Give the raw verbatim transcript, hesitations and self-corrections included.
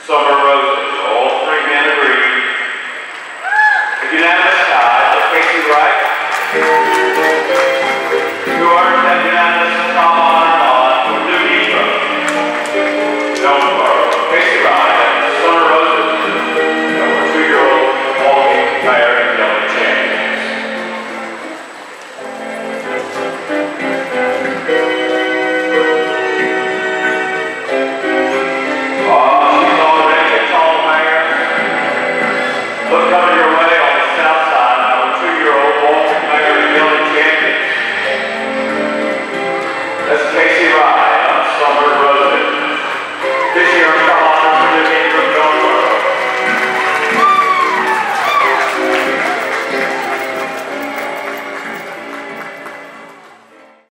Summer Roses. All three men agree. A unanimous tie. Let's face you right. Yours and unanimous Tom on and on for the Viva. No